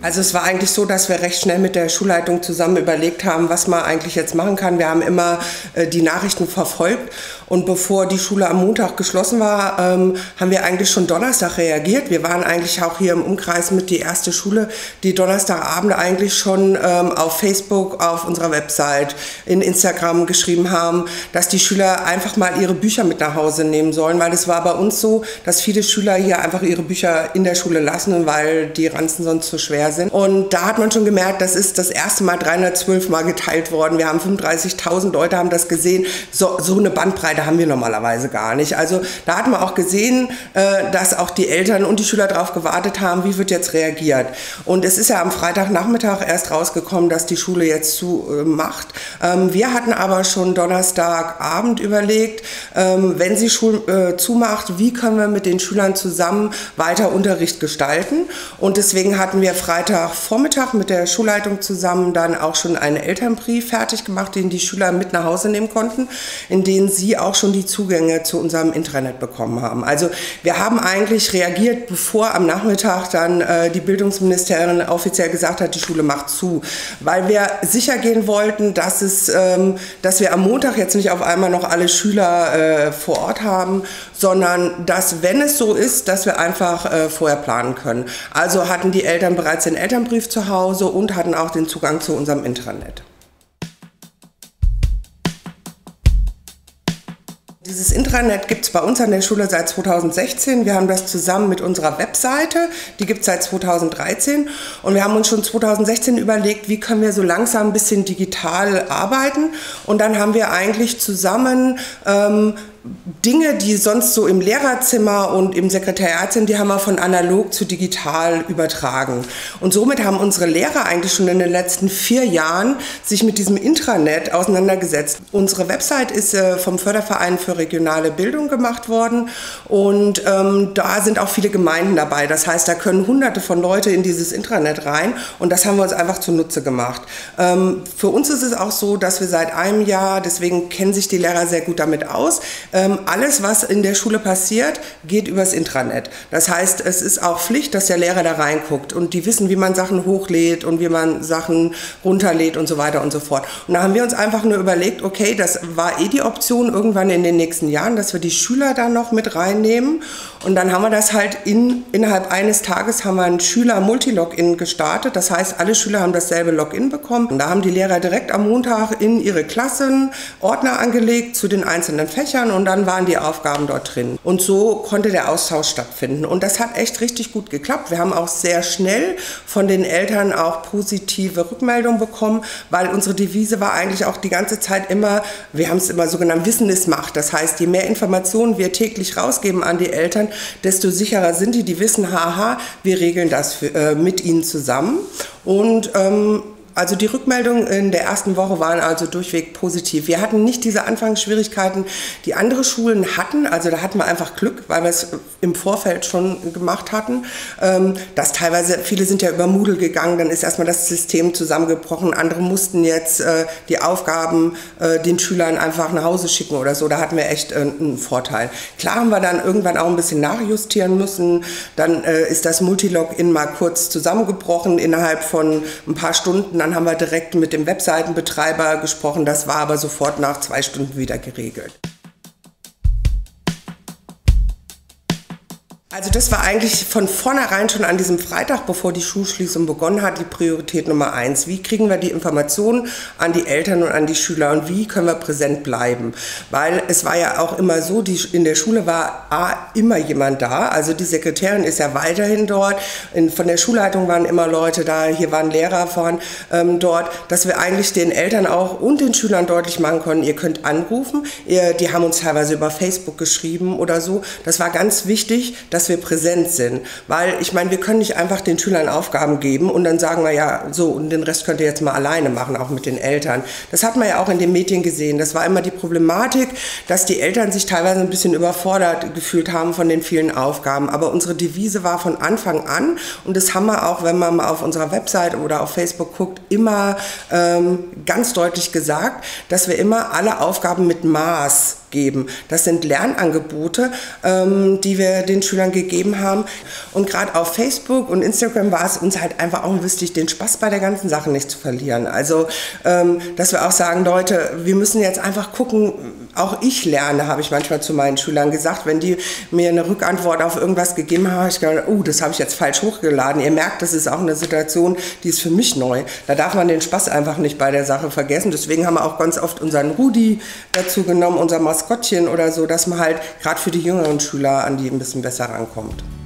Also es war eigentlich so, dass wir recht schnell mit der Schulleitung zusammen überlegt haben, was man eigentlich jetzt machen kann. Wir haben immer die Nachrichten verfolgt und bevor die Schule am Montag geschlossen war, haben wir eigentlich schon Donnerstag reagiert. Wir waren eigentlich auch hier im Umkreis mit die erste Schule, die Donnerstagabend eigentlich schon auf Facebook, auf unserer Website, in Instagram geschrieben haben, dass die Schüler einfach mal ihre Bücher mit nach Hause nehmen sollen, weil es war bei uns so, dass viele Schüler hier einfach ihre Bücher in der Schule lassen, weil die Ranzen sonst zu schwer sind. Und da hat man schon gemerkt, das ist das erste Mal 312 Mal geteilt worden. Wir haben 35.000 Leute haben das gesehen. So eine Bandbreite haben wir normalerweise gar nicht. Also da hat man auch gesehen, dass auch die Eltern und die Schüler darauf gewartet haben, wie wird jetzt reagiert. Und es ist ja am Freitagnachmittag erst rausgekommen, dass die Schule jetzt macht. Wir hatten aber schon Donnerstagabend überlegt, wenn sie zumacht, wie können wir mit den Schülern zusammen weiter Unterricht gestalten. Und deswegen hatten wir Freitagvormittag mit der Schulleitung zusammen dann auch schon einen Elternbrief fertig gemacht, den die Schüler mit nach Hause nehmen konnten, in denen sie auch schon die Zugänge zu unserem Intranet bekommen haben. Also wir haben eigentlich reagiert, bevor am Nachmittag dann die Bildungsministerin offiziell gesagt hat, die Schule macht zu, weil wir sicher gehen wollten, dass wir am Montag jetzt nicht auf einmal noch alle Schüler vor Ort haben, sondern dass, wenn es so ist, dass wir einfach vorher planen können. Also hatten die Eltern bereits den Elternbrief zu Hause und hatten auch den Zugang zu unserem Intranet. Dieses Intranet gibt es bei uns an der Schule seit 2016. Wir haben das zusammen mit unserer Webseite, die gibt es seit 2013. Und wir haben uns schon 2016 überlegt, wie können wir so langsam ein bisschen digital arbeiten. Und dann haben wir eigentlich zusammen Dinge, die sonst so im Lehrerzimmer und im Sekretariat sind, die haben wir von analog zu digital übertragen. Und somit haben unsere Lehrer eigentlich schon in den letzten 4 Jahren sich mit diesem Intranet auseinandergesetzt. Unsere Website ist vom Förderverein für regionale Bildung gemacht worden und da sind auch viele Gemeinden dabei. Das heißt, da können Hunderte von Leute in dieses Intranet rein und das haben wir uns einfach zunutze gemacht. Für uns ist es auch so, dass wir seit einem Jahr, deswegen kennen sich die Lehrer sehr gut damit aus, alles, was in der Schule passiert, geht übers Intranet. Das heißt, es ist auch Pflicht, dass der Lehrer da reinguckt und die wissen, wie man Sachen hochlädt und wie man Sachen runterlädt und so weiter und so fort. Und da haben wir uns einfach nur überlegt, okay, das war die Option irgendwann in den nächsten Jahren, dass wir die Schüler da noch mit reinnehmen. Und dann haben wir das halt innerhalb eines Tages haben wir ein Schüler-Multi-Login gestartet. Das heißt, alle Schüler haben dasselbe Login bekommen. Und da haben die Lehrer direkt am Montag in ihre Klassen Ordner angelegt zu den einzelnen Fächern und dann waren die Aufgaben dort drin. Und so konnte der Austausch stattfinden. Und das hat echt richtig gut geklappt. Wir haben auch sehr schnell von den Eltern auch positive Rückmeldungen bekommen, weil unsere Devise war eigentlich auch die ganze Zeit immer, wir haben es immer so genannt, Wissen ist Macht. Das heißt, je mehr Informationen wir täglich rausgeben an die Eltern, desto sicherer sind die wissen, haha, wir regeln das mit ihnen zusammen. Und also die Rückmeldungen in der ersten Woche waren also durchweg positiv. Wir hatten nicht diese Anfangsschwierigkeiten, die andere Schulen hatten. Also da hatten wir einfach Glück, weil wir es im Vorfeld schon gemacht hatten. Dass teilweise, viele sind ja über Moodle gegangen, dann ist erstmal das System zusammengebrochen. Andere mussten jetzt die Aufgaben den Schülern einfach nach Hause schicken oder so. Da hatten wir echt einen Vorteil. Klar haben wir dann irgendwann auch ein bisschen nachjustieren müssen. Dann ist das Multilogin mal kurz zusammengebrochen innerhalb von ein paar Stunden. Dann haben wir direkt mit dem Webseitenbetreiber gesprochen, das war aber sofort nach 2 Stunden wieder geregelt. Also das war eigentlich von vornherein schon an diesem Freitag, bevor die Schulschließung begonnen hat, die Priorität Nummer 1. Wie kriegen wir die Informationen an die Eltern und an die Schüler und wie können wir präsent bleiben? Weil es war ja auch immer so, in der Schule war immer jemand da, also die Sekretärin ist ja weiterhin dort, von der Schulleitung waren immer Leute da, hier waren Lehrer von dort, dass wir eigentlich den Eltern auch und den Schülern deutlich machen konnten, ihr könnt anrufen, die haben uns teilweise über Facebook geschrieben oder so. Das war ganz wichtig, dass wir präsent sind, weil ich meine, wir können nicht einfach den Schülern Aufgaben geben und dann sagen wir ja so und den Rest könnt ihr jetzt mal alleine machen, auch mit den Eltern. Das hat man ja auch in den Medien gesehen. Das war immer die Problematik, dass die Eltern sich teilweise ein bisschen überfordert gefühlt haben von den vielen Aufgaben. Aber unsere Devise war von Anfang an und das haben wir auch, wenn man mal auf unserer Website oder auf Facebook guckt, immer ganz deutlich gesagt, dass wir immer alle Aufgaben mit Maß geben. Das sind Lernangebote, die wir den Schülern geben. gegeben haben. Und gerade auf Facebook und Instagram war es uns halt einfach auch wichtig, den Spaß bei der ganzen Sache nicht zu verlieren. Also, dass wir auch sagen, Leute, wir müssen jetzt einfach gucken, auch ich lerne, habe ich manchmal zu meinen Schülern gesagt, wenn die mir eine Rückantwort auf irgendwas gegeben haben, habe ich gedacht, das habe ich jetzt falsch hochgeladen. Ihr merkt, das ist auch eine Situation, die ist für mich neu. Da darf man den Spaß einfach nicht bei der Sache vergessen. Deswegen haben wir auch ganz oft unseren Rudi dazu genommen, unser Maskottchen oder so, dass man halt gerade für die jüngeren Schüler an die ein bisschen besser rankommt.